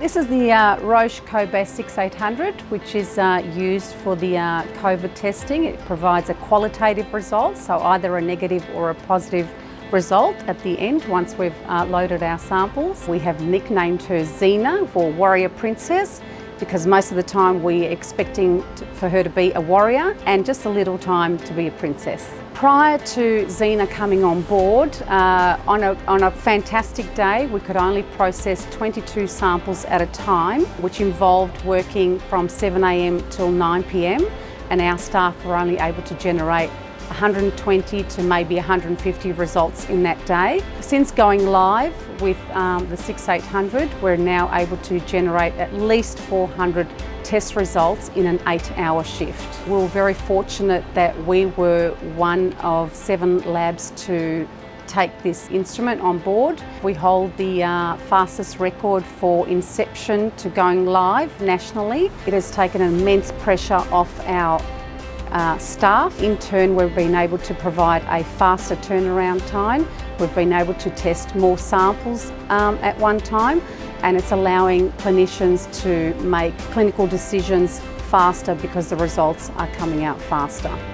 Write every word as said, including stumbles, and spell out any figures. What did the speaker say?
This is the uh, Roche Cobas sixty-eight hundred, which is uh, used for the uh, COVID testing. It provides a qualitative result, so either a negative or a positive result at the end once we've uh, loaded our samples. We have nicknamed her Xena, for Warrior Princess, because most of the time we're expecting to, for her to be a warrior and just a little time to be a princess. Prior to Xena coming on board, uh, on, a, on a fantastic day, we could only process twenty-two samples at a time, which involved working from seven A M till nine P M, and our staff were only able to generate one hundred twenty to maybe one hundred fifty results in that day. Since going live with um, the sixty-eight hundred, we're now able to generate at least four hundred test results in an eight hour shift. We were very fortunate that we were one of seven labs to take this instrument on board. We hold the uh, fastest record for inception to going live nationally. It has taken immense pressure off our Uh, staff. In turn, we've been able to provide a faster turnaround time. We've been able to test more samples um, at one time, and it's allowing clinicians to make clinical decisions faster because the results are coming out faster.